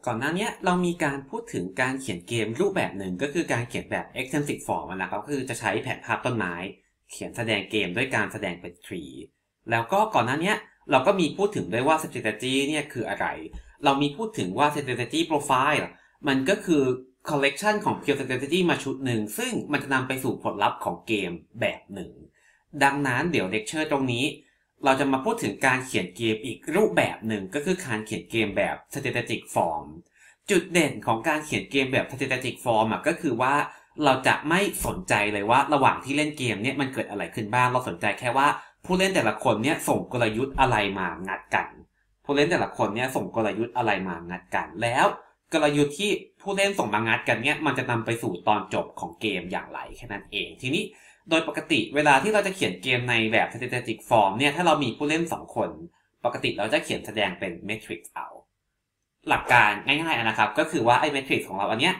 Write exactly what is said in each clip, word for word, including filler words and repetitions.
ก่อนหน้านี้เรามีการพูดถึงการเขียนเกมรูปแบบหนึ่งก็คือการเขียนแบบ extensive form นะครับก็คือจะใช้แผนภาพต้นไม้เขียนแสดงเกมด้วยการแสดงเป็น tree แล้วก็ก่อนหน้านี้เราก็มีพูดถึงด้วยว่า strategy เนี่ยคืออะไรเรามีพูดถึงว่า strategy profile มันก็คือ collection ของ pure strategy มาชุดหนึ่งซึ่งมันจะนำไปสู่ผลลัพธ์ของเกมแบบหนึ่งดังนั้นเดี๋ยวเลคเชอร์ตรงนี้เราจะมาพูดถึงการเขียนเกมอีกรูปแบบหนึ่งก็คือการเขียนเกมแบบ strategic form จุดเด่นของการเขียนเกมแบบ strategic form ก็คือว่าเราจะไม่สนใจเลยว่าระหว่างที่เล่นเกมเนี่ยมันเกิดอะไรขึ้นบ้างเราสนใจแค่ว่าผู้เล่นแต่ละคนเนี่ยส่งกลยุทธ์อะไรมางัดกันผู้เล่นแต่ละคนเนี่ยส่งกลยุทธ์อะไรมางัดกันแล้วกลยุทธ์ที่ผู้เล่นส่งมางัดกันเนี่ยมันจะนำไปสู่ตอนจบของเกมอย่างไรแค่นั้นเองทีนี้โดยปกติเวลาที่เราจะเขียนเกมในแบบ strategic form เนี่ยถ้าเรามีผู้เล่นสองคนปกติเราจะเขียนแสดงเป็น matrix เอาหลักการง่ายๆนะครับก็คือว่าไอ้ matrix ของเราอันเนี้ย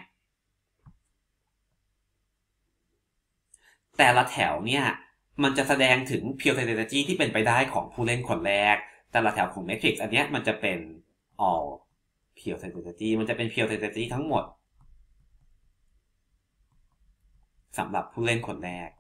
แต่ละแถวเนี่ยมันจะแสดงถึง pure strategy ที่เป็นไปได้ของผู้เล่นคนแรกแต่ละแถวของ matrix อันเนี้ยมันจะเป็น all pure strategy มันจะเป็น pure strategy ทั้งหมดสำหรับผู้เล่นคนแรก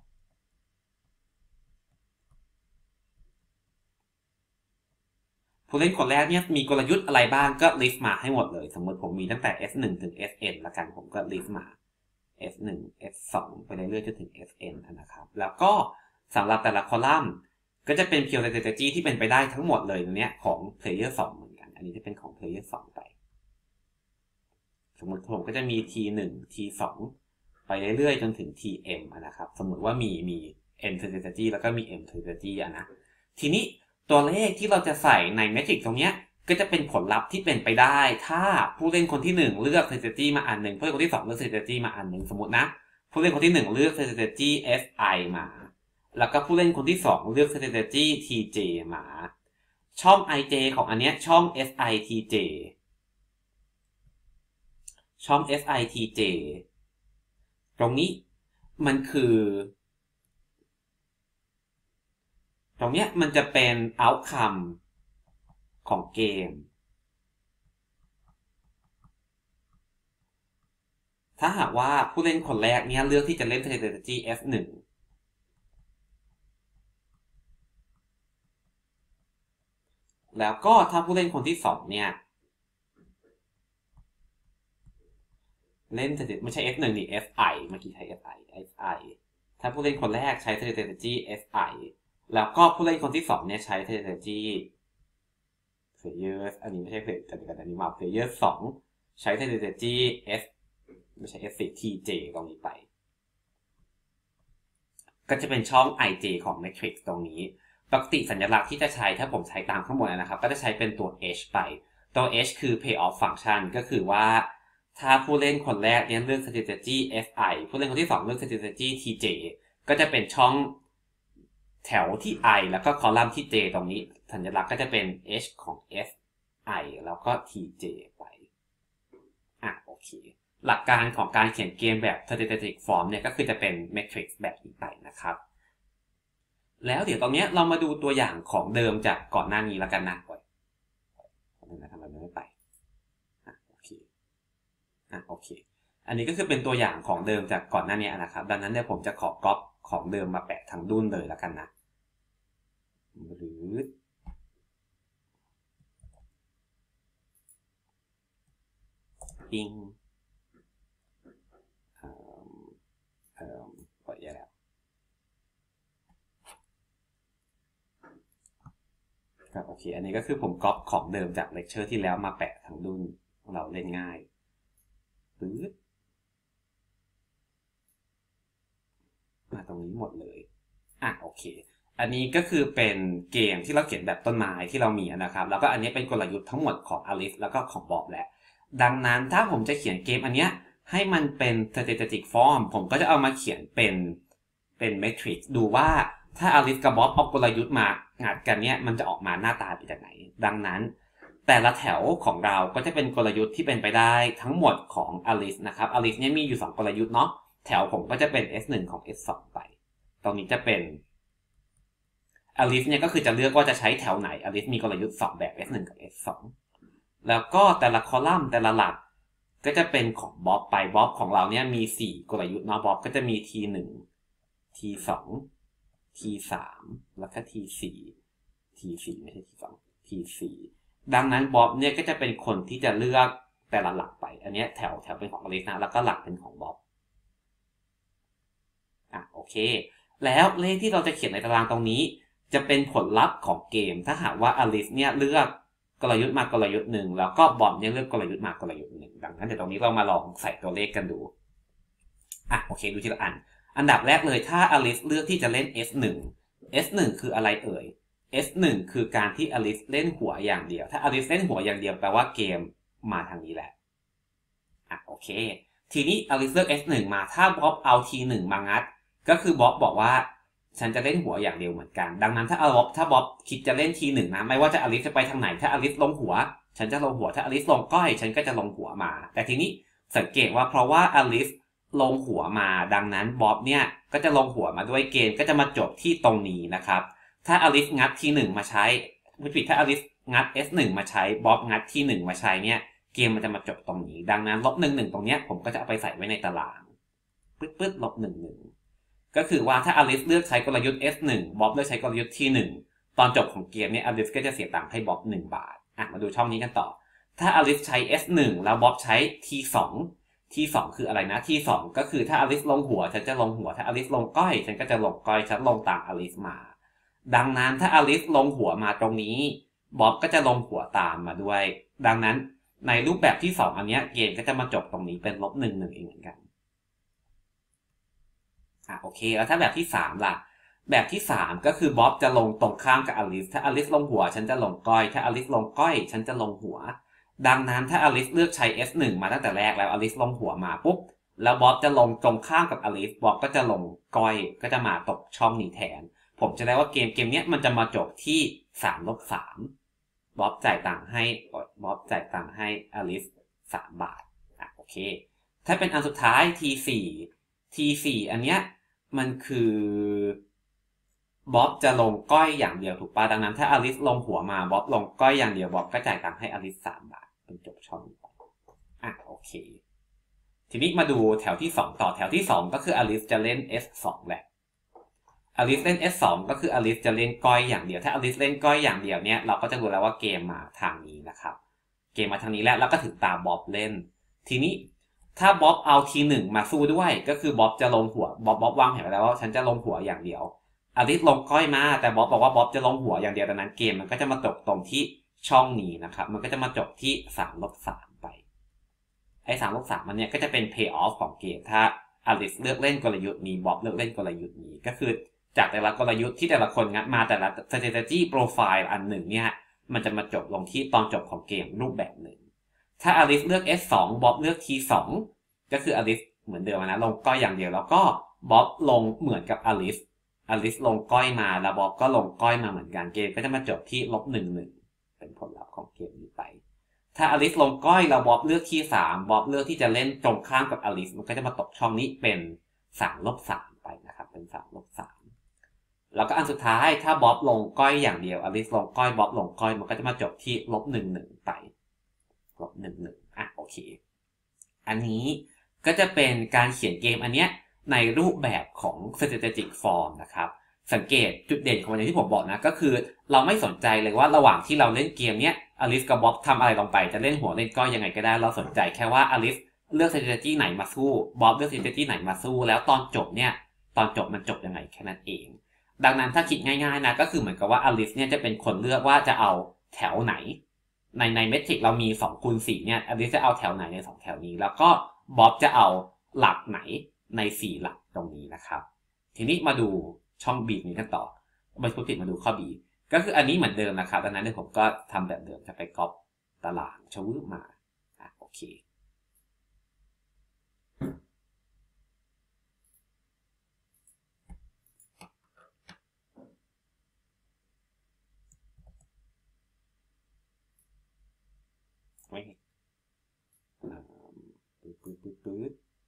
ผู้เล่นคนแรกเนี่ยมีกลยุทธ์อะไรบ้างก็ list มาให้หมดเลยสมมติผมมีตั้งแต่ เอส หนึ่ง ถึง เอส เอ็น ละกันผมก็ list มา เอส หนึ่ง เอส สอง ไปเรื่อยๆจนถึง เอส เอ็น นะครับแล้วก็สำหรับแต่ละคอลัมน์ก็จะเป็น pure strategy ที่เป็นไปได้ทั้งหมดเลยเนี้ยของ player สองเหมือนกันอันนี้จะเป็นของ player สองไปสมมติผมก็จะมี ที หนึ่ง ที สอง ไปเรื่อยๆจนถึง ที เอ็ม นะครับสมมติว่ามีมี n strategy แล้วก็มี m strategy อ่ะนะทีนี้ตัวเลขที่เราจะใส่ใน matrix ตรงเนี้ยก็จะเป็นผลลัพธ์ที่เป็นไปได้ถ้าผู้เล่นคนที่หนึ่งเลือก strategy มาอันหนึ่งผู้เล่นคนที่สองเลือก strategy มาอันหนึ่งสมมตินะผู้เล่นคนที่หนึ่งเลือก strategy เอฟ ไอ มาแล้วก็ผู้เล่นคนที่สองเลือก strategy ที เจ มาช่อง ไอ เจ ของอันเนี้ยช่อง เอฟ ไอ ที เจ ช่อง เอฟ ไอ ที เจ ตรงนี้มันคือตรงเนี้ยมันจะเป็น outcome ของเกมถ้าหากว่าผู้เล่นคนแรกเนี้ยเลือกที่จะเล่น strategy เอฟ หนึ่ง แล้วก็ถ้าผู้เล่นคนที่สองเนี่ยเล่น ไม่ใช่ เอฟ หนึ่ง นี่ เอฟ ไอ เมื่อกี้ใช้ เอฟ ไอ เอฟ ไอ ถ้าผู้เล่นคนแรกใช้ strategy เอฟ ไอ แล้วก็ผู้เล่นคนที่สองเนี่ยใช้ strategy player อันนี้ไม่ใช่ player แต่กันอันนี้มา player สองใช้ strategy F ไม่ใช่ เอฟ ที เจ ตรงนี้ไปก็จะเป็นช่อง ไอ เจ ของ matrix ตรงนี้ปกติสัญลักษณ์ที่จะใช้ถ้าผมใช้ตามข้างบนนะครับก็จะใช้เป็นตัว h ไปตัว h คือ payoff function ก็คือว่าถ้าผู้เล่นคนแรกเนี่ยเลือก strategy เอฟ ไอ ผู้เล่นคนที่สองเลือก strategy ที เจ ก็จะเป็นช่องแถวที่ i แล้วก็คอลัมน์ที่ j ตรงนี้สัญลักษณ์ก็จะเป็น h ของ f i แล้วก็ ที เจ ไปอ่ะโอเคหลักการของการเขียนเกมแบบ strategic form เนี่ยก็คือจะเป็น matrix แบบนี้ไปนะครับแล้วเดี๋ยวตรงนี้เรามาดูตัวอย่างของเดิมจากก่อนหน้านี้แล้วกันนะก่อนนะทำไมไม่ไปอ่ะโอเคอ่ะโอเคอันนี้ก็คือเป็นตัวอย่างของเดิมจากก่อนหน้านี้นะครับดังนั้นเนี่ยผมจะขอก๊อปของเดิมมาแปะทั้งดุ้นเลยแล้วกันนะหรือปิงเอ่อเอ่อปล่อยแล้วครับโอเคอันนี้ก็คือผมก๊อปของเดิมจากเลคเชอร์ที่แล้วมาแปะทั้งดุ้นเราเล่นง่ายปื๊ดมาตรงนี้หมดเลยอ่ะโอเคอันนี้ก็คือเป็นเกมที่เราเขียนแบบต้นไม้ที่เรามีนะครับแล้วก็อันนี้เป็นกลยุทธ์ทั้งหมดของอลิสแล้วก็ของบอบแหละดังนั้นถ้าผมจะเขียนเกมอันเนี้ยให้มันเป็น strategic form ผมก็จะเอามาเขียนเป็นเป็น matrix ดูว่าถ้าอลิสกับบ๊อบเอากลยุทธ์มางัดกันเนี้ยมันจะออกมาหน้าตาเป็นยังไงดังนั้นแต่ละแถวของเราก็จะเป็นกลยุทธ์ที่เป็นไปได้ทั้งหมดของอลิสนะครับอลิสเนี่ยมีอยู่สองกลยุทธ์เนาะแถวผมก็จะเป็น เอส หนึ่ง ของ เอส สอง ไปตรงนี้จะเป็นอลิสเนี่ยก็คือจะเลือกว่าจะใช้แถวไหนอลิสมีกลยุทธ์สองแบบ เอส หนึ่ง กับ เอส สองแล้วก็แต่ละคอลัมน์แต่ละหลักก็จะเป็นของบ๊อบไปบ๊อบของเราเนี่ยมีสี่กลยุทธ์เนาะบ๊อบก็จะมี ที หนึ่ง ที สอง ที สาม แล้วก็ ที สี่ ที สี่ ไม่ใช่ ที สอง ที สี่ ดังนั้นบ๊อบเนี่ยก็จะเป็นคนที่จะเลือกแต่ละหลักไปอันนี้แถวแถวเป็นของอลิสนะแล้วก็หลักเป็นของบ๊อบอ่ะโอเคแล้วเลขที่เราจะเขียนในตารางตรงนี้จะเป็นผลลัพธ์ของเกมถ้าหากว่าอลิสเนี่ยเลือกกลยุทธ์มากลยุทธ์หนึ่งแล้วก็บ๊อบเนี่ยเลือกกลยุทธ์มากลยุทธ์หนึ่งดังนั้นเดี๋ยวตรงนี้เรามาลองใส่ตัวเลขกันดูอ่ะโอเคดูทีละอันอันดับแรกเลยถ้าอลิสเลือกที่จะเล่น เอส หนึ่ง เอส หนึ่ง คืออะไรเอ่ย เอส หนึ่ง คือการที่อลิสเล่นหัวอย่างเดียวถ้าอลิสเล่นหัวอย่างเดียวแปลว่าเกมมาทางนี้แหละอ่ะโอเคทีนี้อลิสเลือก เอส หนึ่ง มาถ้าบ๊อบเอา ที หนึ่ง มางัดก็คือบ๊อบบอกว่าฉันจะเล่นหัวอย่างเดียวเหมือนกันดังนั้นถ้าบ๊อบถ้าบ๊อบคิดจะเล่น ที หนึ่ง นะไม่ว่าจะอลิสจะไปทางไหนถ้าอลิสลงหัวฉันจะลงหัวถ้าอลิสลงก้อยฉันก็จะลงหัวมาแต่ทีนี้สังเกตว่าเพราะว่าอลิสลงหัวมาดังนั้นบ๊อบเนี่ยก็จะลงหัวมาด้วยเกมก็จะมาจบที่ตรงนี้นะครับถ้าอลิสงัด ที หนึ่ง มาใช้ไม่ผิดถ้าอลิสงัด เอส หนึ่ง มาใช้บ๊อบงัด ที หนึ่ง มาใช้เนี่ยเกมมันจะมาจบตรงนี้ดังนั้นลบหนึ่งหนึ่งตรงเนี้ยผมก็จะเอาไปใส่ไว้ในตารางปึ๊ดปึ๊ดลบหนึ่งหนึ่งก็คือว่าถ้าอลิสเลือกใช้กลยุทธ์ เอส หนึ่ง บ๊อบเลือกใช้กลยุทธ์ ที หนึ่ง ตอนจบของเกมเนี่ยอลิสก็จะเสียตังค์ให้บ๊อบหนึ่งบาทอ่ะมาดูช่องนี้กันต่อถ้าอลิสใช้ เอส หนึ่ง แล้วบ๊อบใช้ ที สอง ที สอง คืออะไรนะ ที สอง ก็คือถ้าอลิสลงหัวฉันจะลงหัวถ้าอลิสลงก้อยฉันก็จะลงก้อยฉันลงตามอลิสมาดังนั้นถ้าอลิสลงหัวมาตรงนี้บ๊อบก็จะลงหัวตามมาด้วยดังนั้นในรูปแบบที่สองอันนี้เกมก็จะมาจบตรงนี้เป็นลบหนึ่งหนึ่งเองเหมือนกันอ่ะโอเคแล้วถ้าแบบที่สามล่ะแบบที่สามก็คือบ๊อบจะลงตรงข้ามกับอลิสถ้าอลิสลงหัวฉันจะลงก้อยถ้าอลิสลงก้อยฉันจะลงหัวดังนั้นถ้าอลิสเลือกใช้ เอส หนึ่ง มาตั้งแต่แรกแล้วอลิสลงหัวมาปุ๊บแล้วบ๊อบจะลงตรงข้ามกับอลิสบ๊อบก็จะลงก้อยก็จะมาตกช่องนี้แทนผมจะได้ว่าเกมเกมนี้มันจะมาจบที่สามลบสามบ๊อบจ่ายตังค์ให้บ๊อบจ่ายตังค์ให้อลิสสามบาทอ่ะโอเคถ้าเป็นอันสุดท้าย ที สี่ ที สี่ อันเนี้ยมันคือบ๊อบจะลงก้อยอย่างเดียวถูกป่ะดังนั้นถ้าอลิสลงหัวมาบ๊อบลงก้อยอย่างเดียวบ๊อบก็จ่ายตังค์ให้อลิสสามบาทเป็นจบช่องนี้อ่ะโอเคทีนี้มาดูแถวที่สองต่อแถวที่สองก็คืออลิสจะเล่น เอส สอง แหละอลิสเล่น เอส สอง ก็คืออลิสจะเล่นก้อยอย่างเดียวถ้าอลิสเล่นก้อยอย่างเดียวเนี่ยเราก็จะรู้แล้วว่าเกมมาทางนี้นะครับเกมมาทางนี้แล้วแล้วก็ถึงตามบ๊อบเล่นทีนี้ถ้าบ๊อบเอา ที หนึ่ง มาสู้ด้วยก็คือบ๊อบจะลงหัวบ๊อบบ๊อบวางแผนไว้แล้วว่าฉันจะลงหัวอย่างเดียวอลิสลงก้อยมาแต่บ๊อบบอกว่าบ๊อบจะลงหัวอย่างเดียวดังนั้นเกมมันก็จะมาจบตรงที่ช่องนี้นะครับมันก็จะมาจบที่สามลบสามไปไอ้สามลบสามมันเนี่ยก็จะเป็น pay off ของเกมถ้าอลิสเลือกเล่นกลยุทธ์นี้บ๊อบเลือกเล่นกลยุทธ์นี้ก็คือจากแต่ละกลยุทธ์ที่แต่ละคนงัดมาแต่ละ strategy profile อันหนึ่งเนี่ยมันจะมาจบลงที่ตอนจบของเกมรูปแบบหนึ่งถ้าอลิสเลือก เอส สอง บ๊อบเลือก ที สอง ก็คืออลิสเหมือนเดิมนะลงก้อยอย่างเดียวแล้วก็บ๊อบลงเหมือนกับอลิสอลิสลงก้อยมาแล้วบ๊อบก็ลงก้อยมาเหมือนกันเกมก็จะมาจบที่ลบหนึ่งหนึ่งเป็นผลลัพธ์ของเกมนี้ไปถ้าอลิสลงก้อยแล้วบ๊อบเลือกที่สามบ๊อบเลือกที่จะเล่นตรงข้ามกับอลิสมันก็จะมาตกช่องนี้เป็นสามลบสามไปนะครับเป็นสามลบสามแล้วก็อันสุดท้ายถ้าบ๊อบลงก้อยอย่างเดียวอลิสลงก้อยบ๊อบลงก้อยมันก็จะมาจบที่ลบหนึ่งหนึ่งไปลบหนึ่งหนึ่งอ่ะโอเคอันนี้ก็จะเป็นการเขียนเกมอันเนี้ยในรูปแบบของ strategic form นะครับสังเกตจุดเด่นของมันอย่างที่ผมบอกนะก็คือเราไม่สนใจเลยว่าระหว่างที่เราเล่นเกมเนี้ยอลิสกับบ๊อบทำอะไรลงไปจะเล่นหัวเล่นก้อยยังไงก็ได้เราสนใจแค่ว่าอลิสเลือก strategy ไหนมาสู้บ๊อบเลือก strategy ไหนมาสู้แล้วตอนจบเนี่ยตอนจบมันจบยังไงแค่นั้นเองดังนั้นถ้าคิดง่ายๆนะก็คือเหมือนกับว่าอลิสเนี่ยจะเป็นคนเลือกว่าจะเอาแถวไหนในในเมทริกเรามีสองคูณสี่เนี่ยอลิสจะเอาแถวไหนในสองแถวนี้แล้วก็บ๊อบจะเอาหลักไหนในสี่หลักตรงนี้นะครับทีนี้มาดูช่อง B นี้กันต่อมาพูดผิดมาดูข้อ B ก็คืออันนี้เหมือนเดิมนะครับดังนั้นเดี๋ยวผมก็ทำแบบเดิมจะไปก๊อปตารางชวืบมาอ่ะโอเคไม่ปื๊ดปื๊ดปื๊ดปื๊ด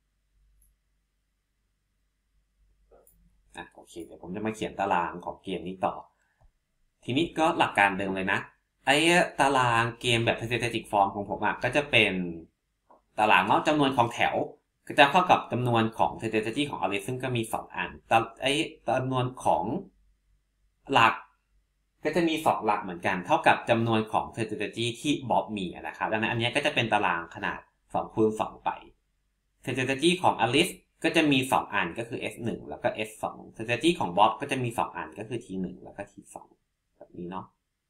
อ่ะโอเคเดี๋ยวผมจะมาเขียนตารางของเกมนี้ต่อทีนี้ก็หลักการเดิมเลยนะไอ้ตารางเกมแบบ static form ของผมอ่ะก็จะเป็นตารางเนาะจำนวนของแถวก็จะเข้ากับจำนวนของ strategy ของ array ซึ่งก็มีสองอันแต่ไอ้จำนวนของหลักก็จะมีสองหลักเหมือนกันเท่ากับจำนวนของ strategy ที่บ๊อบมีนะครับดังนั้นอันนี้ก็จะเป็นตารางขนาดสองคูณสองไป strategy ของ Alice ก็จะมีสองอันก็คือ เอส หนึ่ง แล้วก็ เอส สอง strategy ของบ๊อบก็จะมีสองอันก็คือ ที หนึ่ง แล้วก็ ที สอง แบบนี้เนาะ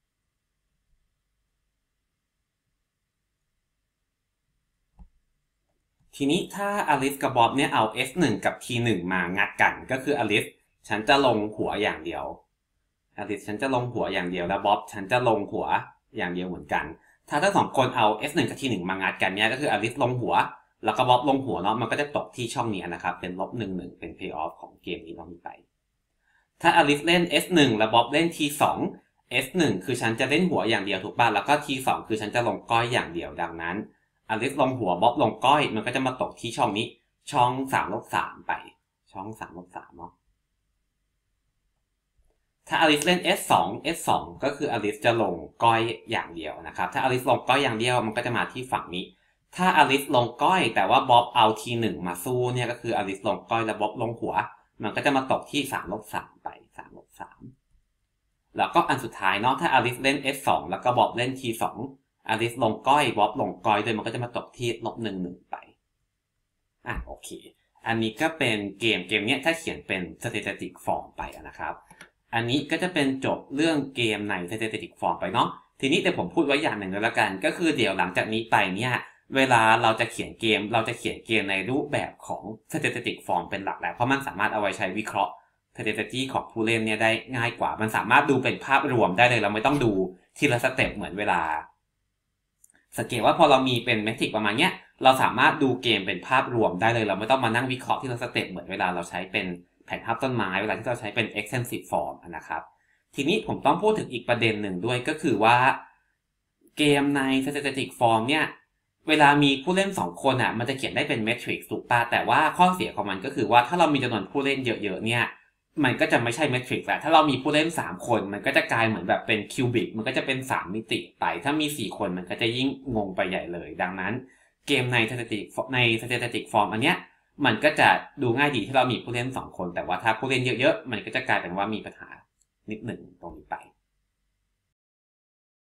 ทีนี้ถ้า Alice กับบ๊อบเนี่ยเอา เอส หนึ่ง กับ ที หนึ่ง มางัดกันก็คือ Alice ฉันจะลงหัวอย่างเดียว Alice ฉันจะลงหัวอย่างเดียวแล้วบ๊อบฉันจะลงหัวอย่างเดียวเหมือนกันถ้าทั้งสองคนเอา เอส หนึ่ง กับ ที หนึ่ง มางัดกันเนี่ยก็คือ Alice ลงหัวแล้วก็บ๊อบลงหัวเนาะมันก็จะตกที่ช่องนี้นะครับเป็นลบหนึ่ง หนึ่งเป็น pay off ของเกมนี้เรามีไปถ้า Alice เล่น เอส หนึ่ง แล้วบ๊อบเล่น ที สอง เอส หนึ่ง คือฉันจะเล่นหัวอย่างเดียวถูกป่ะแล้วก็ ที สอง คือฉันจะลงก้อยอย่างเดียวดังนั้นAlice ลงหัวบ๊อบลงก้อยมันก็จะมาตกที่ช่องนี้ช่องสาม ลบ สามไปช่องสาม ลบ สามเนาะถ้า Alice เล่น เอส สอง เอส สอง ก็คือ Alice จะลงก้อยอย่างเดียวนะครับถ้า Alice ลงก้อยอย่างเดียวมันก็จะมาที่ฝั่งนี้ถ้า Alice ลงก้อยแต่ว่าบ๊อบเอา ที หนึ่ง มาสู้เนี่ยก็คือ Alice ลงก้อยแล้วบ๊อบลงหัวมันก็จะมาตกที่สาม ลบ สามไปสาม ลบ สามแล้วก็อันสุดท้ายเนาะถ้า Alice เล่น เอส สอง แล้วก็บ๊อบเล่น ที สอง Alice ลงก้อยบ๊อบลงก้อยด้วยมันก็จะมาตกที่ลบหนึ่ง หนึ่งไปอ่ะโอเคอันนี้ก็เป็นเกมเกมเนี้ยถ้าเขียนเป็น static form ไปนะครับอันนี้ก็จะเป็นจบเรื่องเกมใน static form ไปเนาะทีนี้แต่ผมพูดไว้อย่างหนึ่งแล้วกันก็คือเดี๋ยวหลังจากนี้ไปเนี่ยเวลาเราจะเขียนเกมเราจะเขียนเกมในรูปแบบของ static form เป็นหลักแล้วเพราะมันสามารถเอาไว้ใช้วิเคราะห์ strategy ของผู้เล่นเนี่ยได้ง่ายกว่ามันสามารถดูเป็นภาพรวมได้เลยเราไม่ต้องดูทีละสเต็ปเหมือนเวลาสังเกตว่าพอเรามีเป็นเมทริกประมาณเนี้ยเราสามารถดูเกมเป็นภาพรวมได้เลยเราไม่ต้องมานั่งวิเคราะห์ทีละสเต็ปเหมือนเวลาเราใช้เป็นแผนภาพต้นไม้เวลาที่เราใช้เป็น extensive form นะครับทีนี้ผมต้องพูดถึงอีกประเด็นหนึ่งด้วยก็คือว่าเกมใน static form เนี่ยเวลามีผู้เล่นสองคนอ่ะมันจะเขียนได้เป็นเมทริกถูกป่ะแต่ว่าข้อเสียของมันก็คือว่าถ้าเรามีจำนวนผู้เล่นเยอะๆเนี่ยมันก็จะไม่ใช่เมทริกแล้วถ้าเรามีผู้เล่นสามคนมันก็จะกลายเหมือนแบบเป็นคิวบิกมันก็จะเป็นสามมิติไปถ้ามีสี่คนมันก็จะยิ่งงงไปใหญ่เลยดังนั้นเกมใน static ใน static form อันเนี้ยมันก็จะดูง่ายดีที่เรามีผู้เล่นสองคนแต่ว่าถ้าผู้เล่นเยอะๆมันก็จะกลายเป็นว่ามีปัญหานิดหนึ่งตรงนี้ไป